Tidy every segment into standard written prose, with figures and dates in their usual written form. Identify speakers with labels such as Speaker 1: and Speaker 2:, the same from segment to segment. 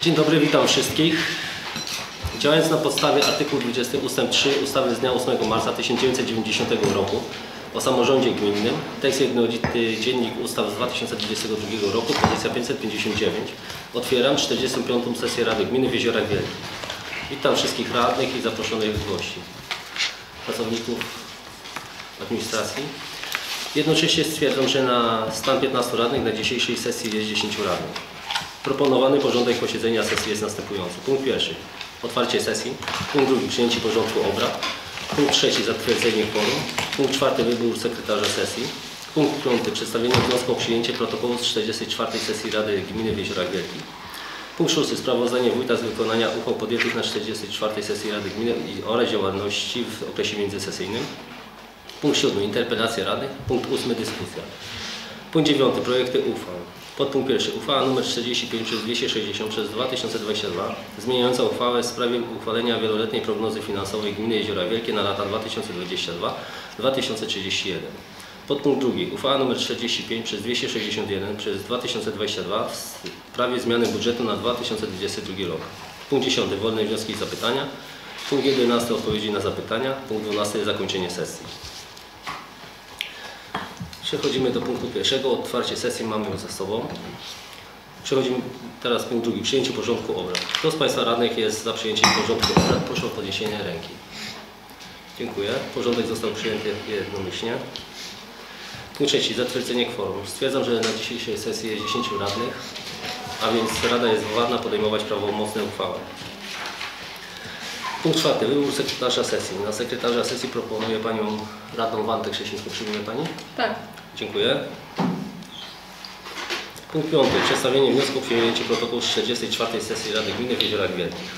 Speaker 1: Dzień dobry, witam wszystkich. Działając na podstawie artykułu 20 ust. 3 ustawy z dnia 8 marca 1990 roku o samorządzie gminnym, tekst jednolity Dziennik Ustaw z 2022 roku, pozycja 559, otwieram 45. sesję Rady Gminy w Jeziorach Wielkich. Witam wszystkich radnych i zaproszonych gości, pracowników administracji. Jednocześnie stwierdzam, że na stan 15 radnych na dzisiejszej sesji jest 10 radnych. Proponowany porządek posiedzenia sesji jest następujący. Punkt pierwszy. Otwarcie sesji. Punkt drugi. Przyjęcie porządku obrad. Punkt trzeci. Zatwierdzenie kworum. Punkt czwarty. Wybór sekretarza sesji. Punkt piąty. Przedstawienie wniosku o przyjęcie protokołu z 44. sesji Rady Gminy w Jeziorach Wielkich. Punkt szósty. Sprawozdanie wójta z wykonania uchwał podjętych na 44. sesji Rady Gminy oraz działalności w okresie międzysesyjnym. Punkt siódmy. Interpelacja Rady. Punkt ósmy. Dyskusja. Punkt dziewiąty. Projekty uchwał. Podpunkt pierwszy. Uchwała nr 45 przez 260 przez 2022 zmieniająca uchwałę w sprawie uchwalenia wieloletniej prognozy finansowej Gminy Jeziora Wielkie na lata 2022-2031. Podpunkt drugi. Uchwała nr 45 przez 261 przez 2022 w sprawie zmiany budżetu na 2022 rok. Punkt 10. Wolne wnioski i zapytania. Punkt 11. Odpowiedzi na zapytania. Punkt 12. Zakończenie sesji. Przechodzimy do punktu pierwszego. Otwarcie sesji mamy już za sobą. Przechodzimy teraz punkt drugi. Przyjęcie porządku obrad. Kto z Państwa radnych jest za przyjęciem porządku obrad? Proszę o podniesienie ręki. Dziękuję. Porządek został przyjęty jednomyślnie. Punkt trzeci. Zatwierdzenie kworum. Stwierdzam, że na dzisiejszej sesji jest 10 radnych, a więc Rada jest władna podejmować prawomocne uchwały. Punkt czwarty. Wybór sekretarza sesji. Na sekretarza sesji proponuję Panią Radną Wantę Krzesińską. Przyjmuje Pani? Tak. Dziękuję. Punkt piąty. Przedstawienie wniosku o przyjęcie protokołu z 44. sesji Rady Gminy w Jeziorach Wielkich.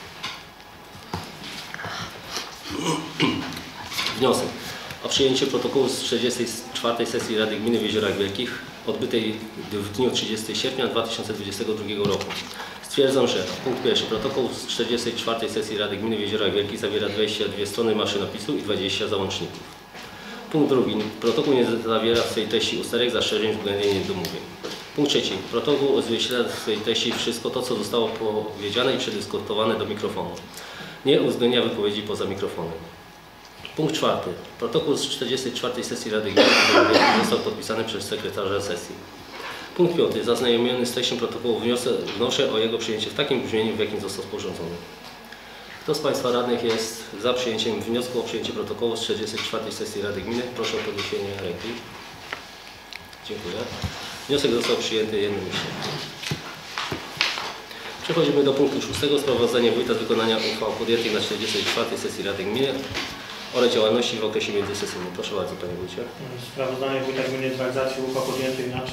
Speaker 1: Wniosek o przyjęcie protokołu z 44. sesji Rady Gminy w Jeziorach Wielkich odbytej w dniu 30 sierpnia 2022 roku. Stwierdzam, że punkt pierwszy. Protokół z 44. sesji Rady Gminy w Jeziorach Wielkich zawiera 22 strony maszynopisu i 20 załączników. Punkt drugi. Protokół nie zawiera w swojej treści usterek, zastrzeżeń, względnie niedomówień. Punkt trzeci. Protokół odzwierciedla w swojej treści wszystko to, co zostało powiedziane i przedyskutowane do mikrofonu. Nie uwzględnia wypowiedzi poza mikrofonem. Punkt czwarty. Protokół z 44. sesji Rady Gminy został podpisany przez sekretarza sesji. Punkt piąty. Zaznajomiony z treścią protokołu wnoszę o jego przyjęcie w takim brzmieniu, w jakim został sporządzony. Kto z Państwa radnych jest za przyjęciem wniosku o przyjęcie protokołu z 44. sesji Rady Gminy? Proszę o podniesienie ręki. Dziękuję. Wniosek został przyjęty jednomyślnie. Przechodzimy do punktu szóstego. Sprawozdanie wójta z wykonania uchwał podjętych na 44. sesji Rady Gminy oraz działalności w okresie międzysesyjnym. Proszę bardzo, Panie Wójcie.
Speaker 2: Sprawozdanie wójta gminy z realizacji uchwał podjętych na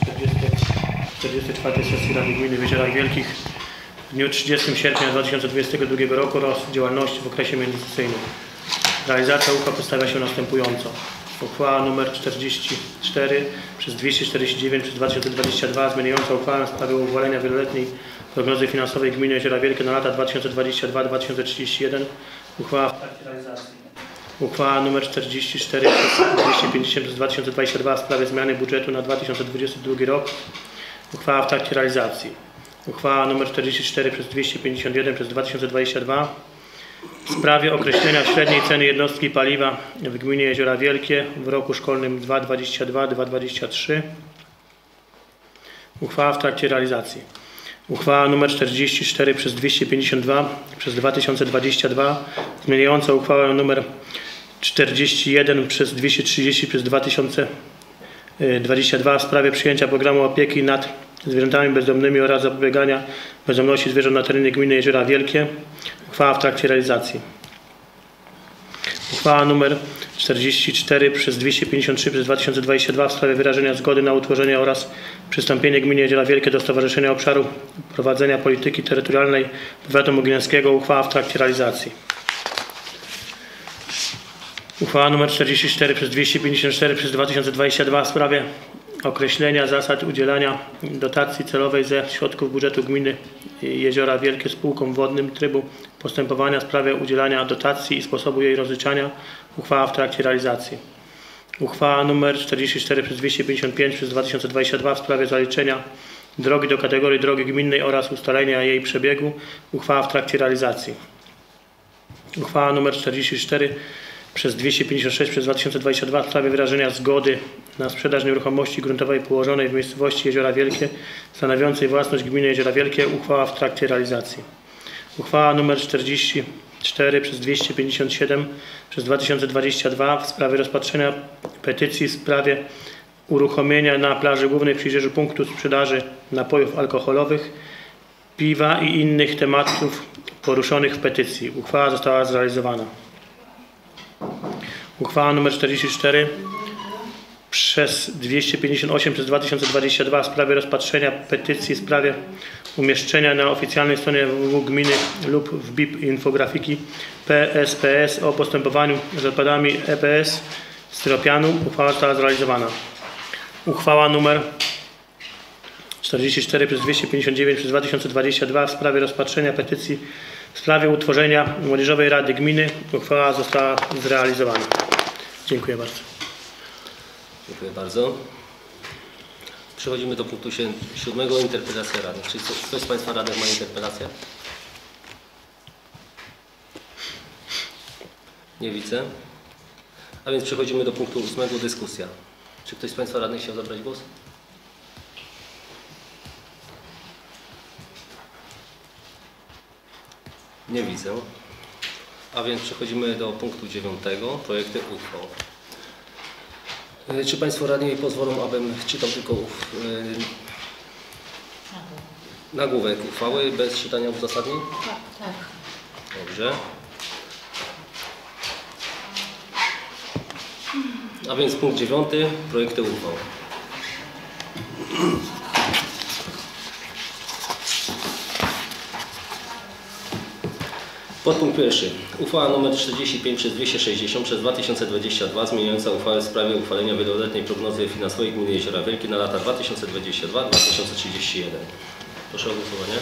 Speaker 2: 44. sesji Rady Gminy w Jeziorach Wielkich w dniu 30 sierpnia 2022 roku oraz działalności w okresie międzysesyjnym. Realizacja uchwał przedstawia się następująco. Uchwała nr 44 przez 249 przez 2022 zmieniająca uchwałę w sprawie uchwalenia wieloletniej prognozy finansowej Gminy Jeziora Wielkie na lata 2022-2031. Uchwała w trakcie realizacji. Uchwała nr 44 przez 250 przez 2022 w sprawie zmiany budżetu na 2022 rok. Uchwała w trakcie realizacji. Uchwała nr 44 przez 251 przez 2022 w sprawie określenia średniej ceny jednostki paliwa w gminie Jeziora Wielkie w roku szkolnym 2022-2023. Uchwała w trakcie realizacji. Uchwała nr 44 przez 252 przez 2022 zmieniająca uchwałę nr 41 przez 230 przez 2022 w sprawie przyjęcia programu opieki nad zwierzętami bezdomnymi oraz zapobiegania bezdomności zwierząt na terenie gminy Jeziora Wielkie. Uchwała w trakcie realizacji. Uchwała nr 44 przez 253 przez 2022 w sprawie wyrażenia zgody na utworzenie oraz przystąpienie gminy Jeziora Wielkie do Stowarzyszenia Obszaru Prowadzenia Polityki Terytorialnej Powiatu Mogilewskiego. Uchwała w trakcie realizacji. Uchwała nr 44 przez 254 przez 2022 w sprawie określenia zasad udzielania dotacji celowej ze środków budżetu gminy Jeziora Wielkie spółkom wodnym, trybu postępowania w sprawie udzielania dotacji i sposobu jej rozliczania. Uchwała w trakcie realizacji. Uchwała nr 44 przez 255 przez 2022 w sprawie zaliczenia drogi do kategorii drogi gminnej oraz ustalenia jej przebiegu. Uchwała w trakcie realizacji. Uchwała nr 44 przez 256 przez 2022 w sprawie wyrażenia zgody na sprzedaż nieruchomości gruntowej położonej w miejscowości Jeziora Wielkie, stanowiącej własność gminy Jeziora Wielkie. Uchwała w trakcie realizacji. Uchwała nr 44 przez 257 przez 2022 w sprawie rozpatrzenia petycji w sprawie uruchomienia na plaży głównej przy Jeziorzu punktu sprzedaży napojów alkoholowych, piwa i innych tematów poruszonych w petycji. Uchwała została zrealizowana. Uchwała nr 44 przez 258 przez 2022 w sprawie rozpatrzenia petycji w sprawie umieszczenia na oficjalnej stronie www gminy lub w BIP infografiki PSPS o postępowaniu z odpadami EPS styropianu. Uchwała została zrealizowana. Uchwała nr 44 przez 259 przez 2022 w sprawie rozpatrzenia petycji w sprawie utworzenia Młodzieżowej Rady Gminy. Uchwała została zrealizowana. Dziękuję bardzo.
Speaker 1: Dziękuję bardzo. Przechodzimy do punktu 7. Interpelacja radnych. Czy ktoś z Państwa radnych ma interpelację? Nie widzę. A więc przechodzimy do punktu 8. Dyskusja. Czy ktoś z Państwa radnych chciał zabrać głos? Nie widzę. A więc przechodzimy do punktu 9. Projekty uchwał. Czy Państwo radni pozwolą, abym czytał tylko nagłówek uchwały bez czytania uzasadnień?
Speaker 3: Tak, tak.
Speaker 1: Dobrze. A więc punkt 9. Projekty uchwał. Podpunkt 1. Uchwała nr 45 przez 260 przez 2022 zmieniająca uchwałę w sprawie uchwalenia wieloletniej prognozy finansowej gminy Jeziora Wielkie na lata 2022-2031. Proszę o głosowanie.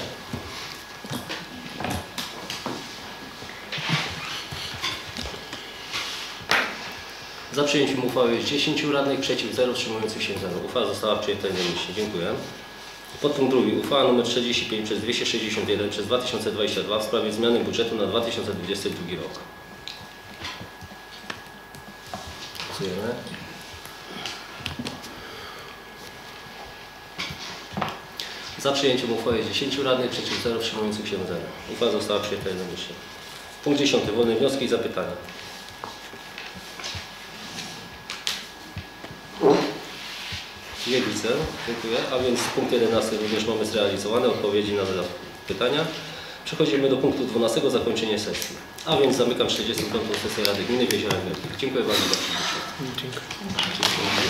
Speaker 1: Za przyjęciem uchwały jest 10 radnych, przeciw 0, wstrzymujących się 0. Uchwała została przyjęta jednomyślnie. Dziękuję. Podpunkt 2. Uchwała nr 45 przez 261 przez 2022 w sprawie zmiany budżetu na 2022 rok. Głosujemy. Za przyjęciem uchwały jest 10 radnych, przeciw 0, wstrzymujących się 0. Uchwała została przyjęta jednomyślnie. Punkt 10. Wolne wnioski i zapytania. Nie widzę, dziękuję. A więc punkt 11 również mamy zrealizowane odpowiedzi na pytania. Przechodzimy do punktu 12, zakończenie sesji. A więc zamykam 45. sesję Rady Gminy w Jeziorach Wielkich. Dziękuję bardzo za przybycie.
Speaker 2: Dziękuję.
Speaker 1: Dziękuję.